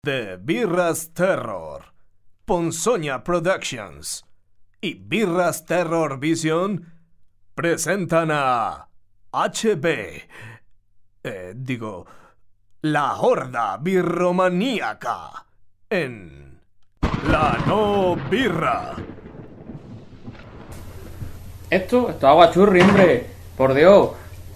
de Birras Terror, Ponzoña Productions y Birras Terror Vision presentan a la Horda Birromaníaca en La No Birra. Esto es aguachurri, hombre. Por Dios.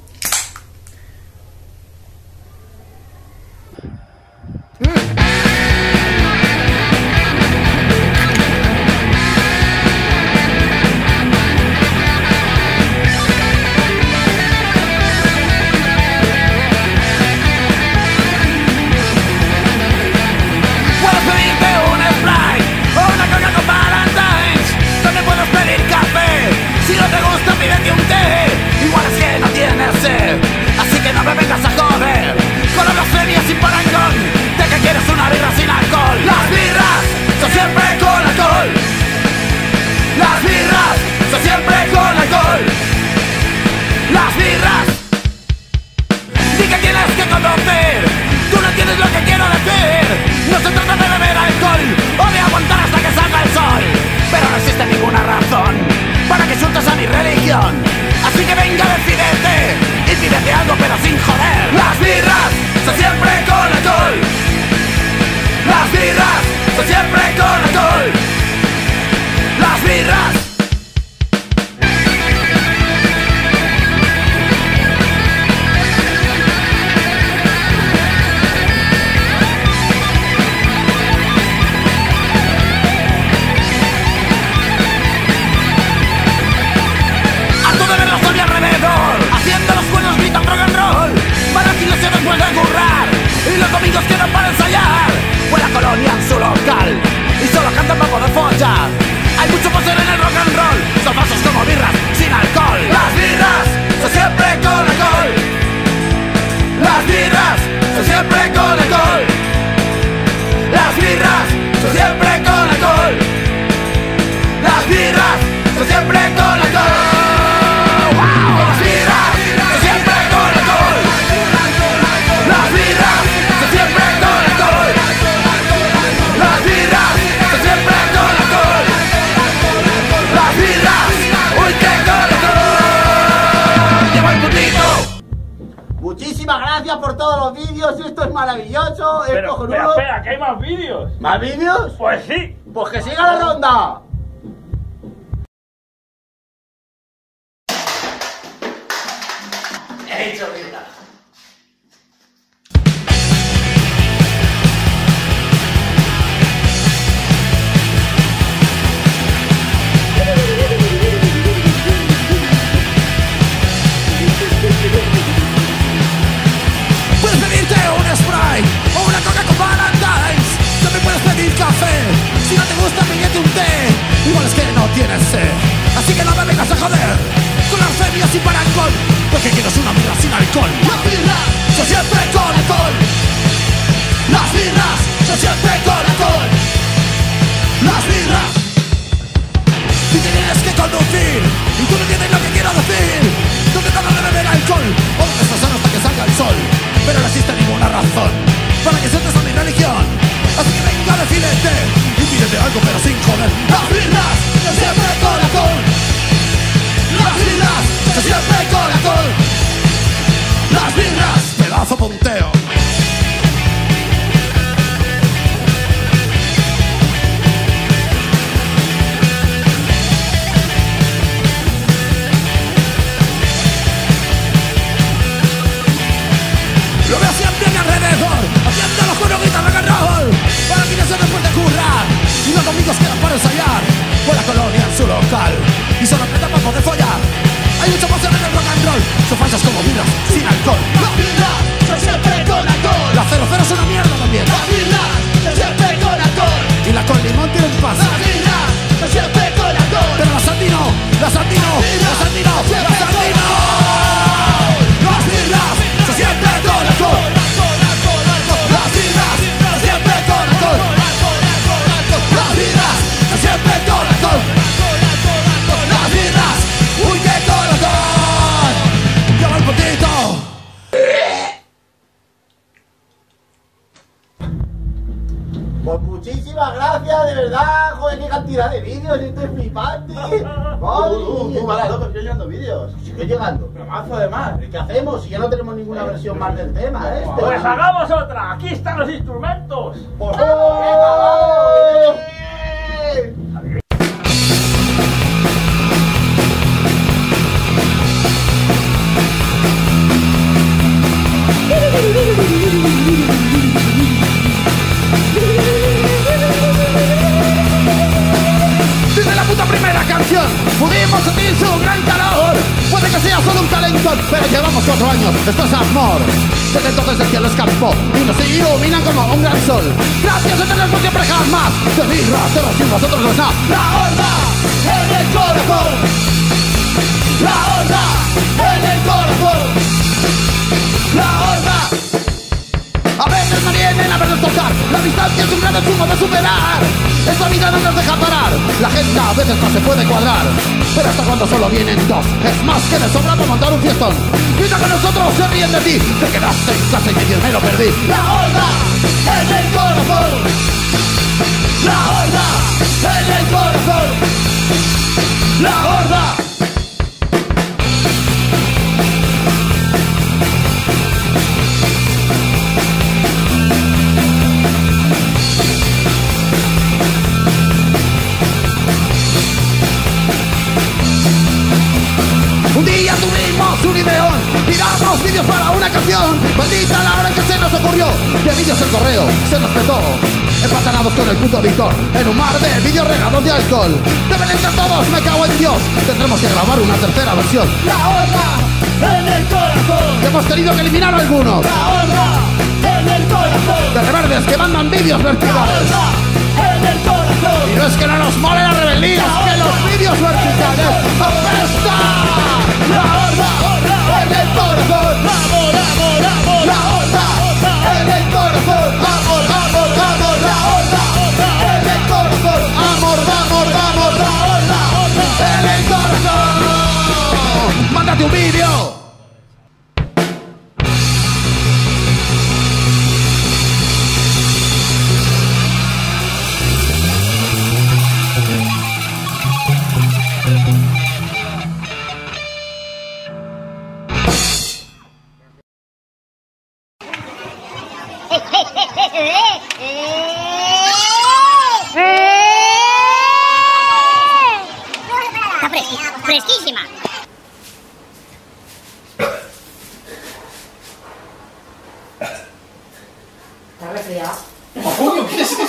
Así que no me vengas a joder con la blasfemia sin parangón de que quieres una birra sin alcohol. Las birras son siempre con alcohol. Las birras son siempre con alcohol. Las birras. Di que tienes que conducir. Tú no entiendes lo que quiero decir. No se trata de beber alcohol o de aguantar hasta que salga el sol. Pero no existe ninguna razón para que insultes a mi religión. Así que venga, decídete y pídete algo pero sin joder. Las birras son siempre con alcohol. Las birras son siempre con alcohol. Las birras. Haciendo los cuernos gritan rock and roll. Para que no se nos vuelva a currar. Y los domingos quedan para ensayar. Fue la colonia en su local y solo cantan para poder follar. Hay mucho poder en el rock and roll. Son falsos como birras sin alcohol. Las birras son siempre con alcohol. Las birras son siempre con alcohol. Las birras son siempre con alcohol. Las birras son siempre con alcohol. Muchísimas gracias por todos los vídeos, esto es maravilloso, es cojonudo. Espera, que hay más vídeos. ¿Más vídeos? Pues sí. Pues que siga la ronda. He hecho birra. Puedes pedirte un Sprite o una Coca con Valentine's. También puedes pedir café. Si no te gusta, pídete un té. Igual es que no tienes sed. Así que no me vengas a joder con las femias y parangón. Lo que quiero es una birra sin alcohol. Las birras son siempre con alcohol. Las birras son siempre con alcohol. Las birras. Si tienes que conducir y tú no entiendes lo que quiero decir, tú te tratas de beber alcohol o de estar hasta que salga el sol. Pero no existe ninguna razón para que sueltes a mi religión. Así que venga, decídete y pídete algo pero sin joder. Las birras son siempre con alcohol. Las birras son siempre con alcohol. Las birras. Pedazo punteo. Lo veo siempre a mi alrededor, haciendo los juegos Pues muchísimas gracias, de verdad. Joder, qué cantidad de vídeos, esto es flipante. Tú, vale, loco, estoy llegando vídeos. Sigue llegando. Pero mazo de más. ¿Qué hacemos si ya no tenemos ninguna versión más del tema, Pues hagamos otra. Aquí están los instrumentos. ¡Pues venga! Desde la puta primera canción pudimos sentir su gran calor. Puede que sea solo un calentón, pero llevamos 4 años, esto es amor. Desde entonces el cielo escampó y nos iluminan como un gran sol. Gracias a tener por siempre jamás. De birra, de los y vosotros no es nada. La horda en el corazón. La horda en el corazón. La horda. A veces me vienen a vernos tocar. La distancia es un gran sumo de superar. Esta vida no nos deja parar. La gente a veces no se puede cuadrar. Pero hasta cuando solo vienen dos, es más que de sobra para montar un fiestón. Grita con nosotros, se ríen de ti. Te quedaste en casa y medio me lo perdí. La horda en el corazón. La horda en el corazón. La horda. Un día tuvimos un ideón, tiramos vídeos para una canción. Maldita la hora en que se nos ocurrió. De vídeos el correo se nos petó. Empatanados con el puto editor en un mar de vídeos regados de alcohol. Deben entrar todos, me cago en Dios. Tendremos que grabar una tercera versión. La horda en el corazón. Hemos tenido que eliminar algunos. La horda en el corazón. De reverdes que mandan vídeos verticales. La horda en el corazón. Y no es que no nos mole la rebeldía, es que los vídeos verticales apestan. La horda en el corazón. Amor, amor, amor. La horda en el corazón. Amor, amor, amor. La horda en el corazón. Amor, amor, amor. La horda en el corazón. Mándate un vídeo. Está fresquísima. ¿Está resfriado? Coño, ¿qué es eso?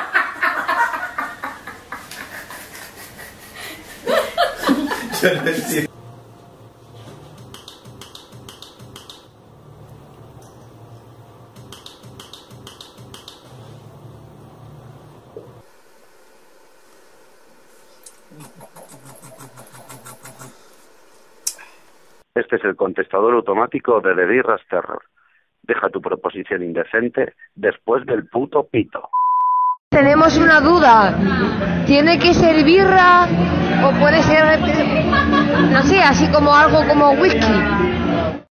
Este es el contestador automático de The Birras Terror. Deja tu proposición indecente después del puto pito. Tenemos una duda. ¿Tiene que ser birra o puede ser, no sé, así como algo como whisky?